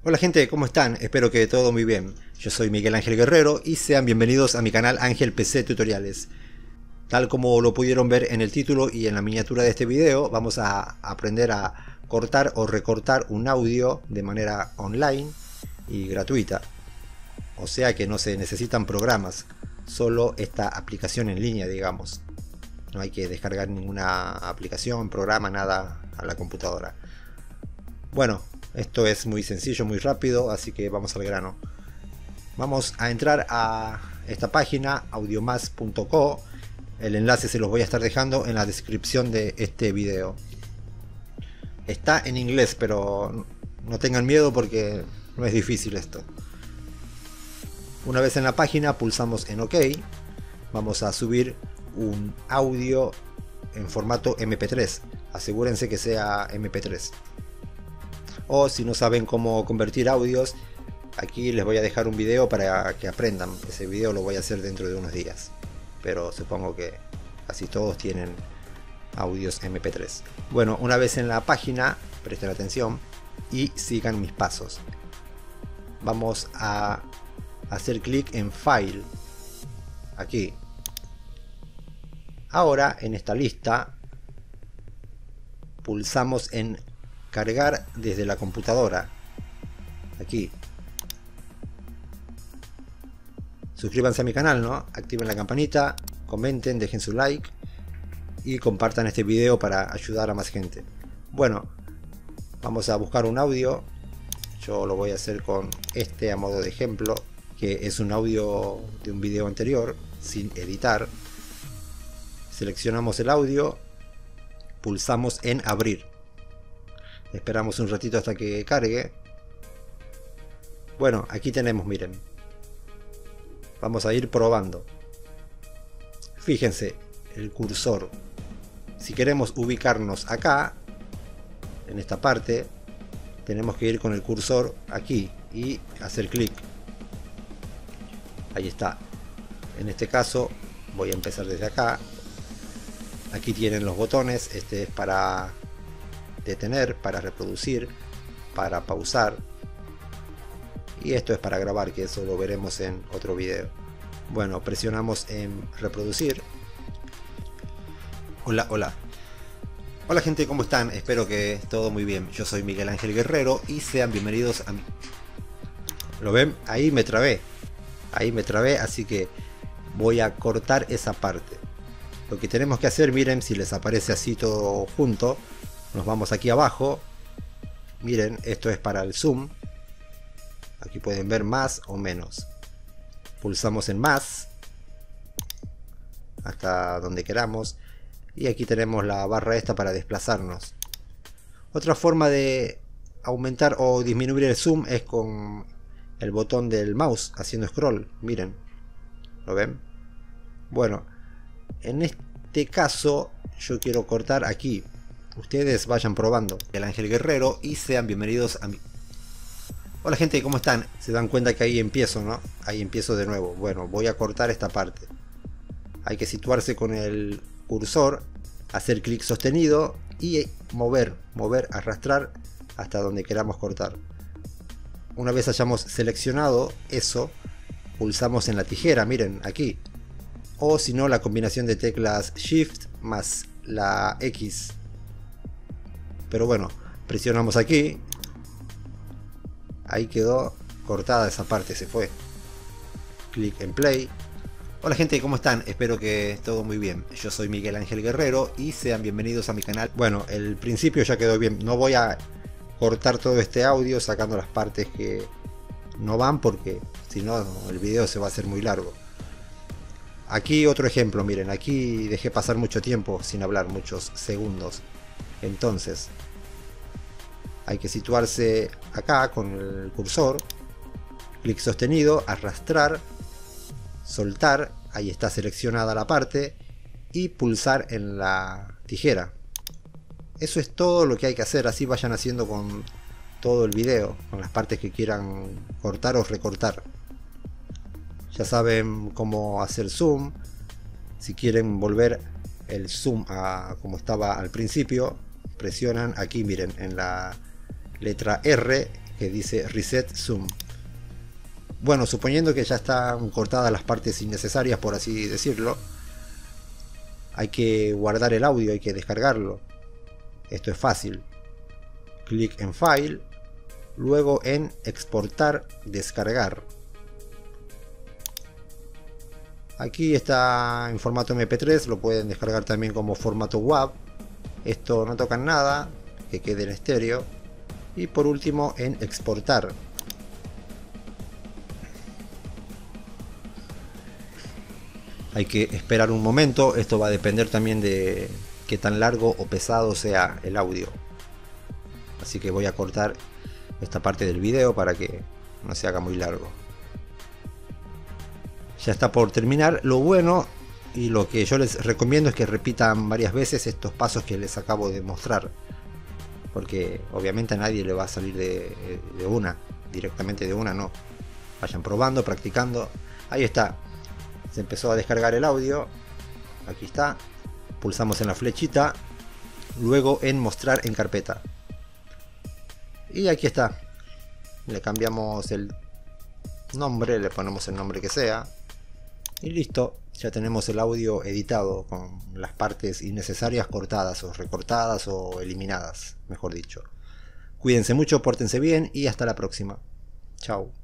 Hola gente, ¿cómo están? Espero que todo muy bien. Yo soy Miguel Ángel Guerrero y sean bienvenidos a mi canal Ángel PC Tutoriales. Tal como lo pudieron ver en el título y en la miniatura de este video, vamos a aprender a cortar o recortar un audio de manera online y gratuita. O sea que no se necesitan programas, solo esta aplicación en línea, digamos. No hay que descargar ninguna aplicación, programa, nada a la computadora. Bueno, esto es muy sencillo, muy rápido, así que vamos al grano. Vamos a entrar a esta página, audiomas.co. El enlace se los voy a estar dejando en la descripción de este video. Está en inglés, pero no tengan miedo porque no es difícil esto. Una vez en la página, pulsamos en OK. Vamos a subir un audio en formato MP3. Asegúrense que sea MP3. O si no saben cómo convertir audios, aquí les voy a dejar un video para que aprendan. Ese video lo voy a hacer dentro de unos días, pero supongo que casi todos tienen audios MP3. Bueno, una vez en la página, presten atención y sigan mis pasos. Vamos a hacer clic en File, aquí. Ahora en esta lista pulsamos en Cargar desde la computadora, aquí. Suscríbanse a mi canal, ¿no? Activen la campanita, comenten, dejen su like y compartan este video para ayudar a más gente. Bueno, vamos a buscar un audio. Yo lo voy a hacer con este a modo de ejemplo, que es un audio de un video anterior, sin editar. Seleccionamos el audio, pulsamos en abrir. Esperamos un ratito hasta que cargue. Bueno, aquí tenemos, miren. Vamos a ir probando. Fíjense, el cursor. Si queremos ubicarnos acá, en esta parte, tenemos que ir con el cursor aquí y hacer clic. Ahí está. En este caso, voy a empezar desde acá. Aquí tienen los botones. Este es para detener, para reproducir, para pausar, y esto es para grabar, que eso lo veremos en otro video. Bueno, presionamos en reproducir. Hola gente, ¿cómo están? Espero que todo muy bien. Yo soy Miguel Ángel Guerrero y sean bienvenidos a mi... ¿Lo ven? Ahí me trabé, así que voy a cortar esa parte. Lo que tenemos que hacer, miren, si les aparece así todo junto, nos vamos aquí abajo. Miren, esto es para el zoom. Aquí pueden ver más o menos. Pulsamos en más hasta donde queramos. Y aquí tenemos la barra esta para desplazarnos. Otra forma de aumentar o disminuir el zoom es con el botón del mouse haciendo scroll. Miren, ¿lo ven? Bueno, en este caso yo quiero cortar aquí. Ustedes vayan probando. El Ángel Guerrero y sean bienvenidos a mi... Hola gente, ¿cómo están? Se dan cuenta que ahí empiezo, ¿no? Ahí empiezo de nuevo. Bueno, voy a cortar esta parte. Hay que situarse con el cursor, hacer clic sostenido y mover, arrastrar hasta donde queramos cortar. Una vez hayamos seleccionado eso, pulsamos en la tijera, miren, aquí. O si no, la combinación de teclas Shift más la X. Pero bueno, presionamos aquí. Ahí quedó cortada esa parte, se fue. Clic en play. Hola gente, ¿cómo están? Espero que todo muy bien. Yo soy Miguel Ángel Guerrero y sean bienvenidos a mi canal. Bueno, el principio ya quedó bien. No voy a cortar todo este audio sacando las partes que no van, porque si no el video se va a hacer muy largo. Aquí otro ejemplo, miren, aquí dejé pasar mucho tiempo sin hablar, muchos segundos. Entonces hay que situarse acá con el cursor, clic sostenido, arrastrar, soltar, ahí está seleccionada la parte, y pulsar en la tijera. Eso es todo lo que hay que hacer, así vayan haciendo con todo el video, con las partes que quieran cortar o recortar. Ya saben cómo hacer zoom. Si quieren volver el zoom a como estaba al principio, presionan aquí, miren, en la letra R que dice Reset Zoom. Bueno, suponiendo que ya están cortadas las partes innecesarias, por así decirlo, hay que guardar el audio, hay que descargarlo. Esto es fácil. Clic en File, luego en Exportar, Descargar. Aquí está en formato MP3, lo pueden descargar también como formato WAV. Esto no tocan nada, que quede en estéreo. Y por último en Exportar. Hay que esperar un momento, esto va a depender también de qué tan largo o pesado sea el audio. Así que voy a cortar esta parte del video para que no se haga muy largo. Ya está por terminar. Lo bueno y lo que yo les recomiendo es que repitan varias veces estos pasos que les acabo de mostrar, porque obviamente a nadie le va a salir de una, directamente de una no. Vayan probando, practicando. Ahí está. Se empezó a descargar el audio. Aquí está. Pulsamos en la flechita. Luego en mostrar en carpeta. Y aquí está. Le cambiamos el nombre. Le ponemos el nombre que sea. Y listo. Ya tenemos el audio editado con las partes innecesarias cortadas o recortadas o eliminadas, mejor dicho. Cuídense mucho, pórtense bien y hasta la próxima. Chao.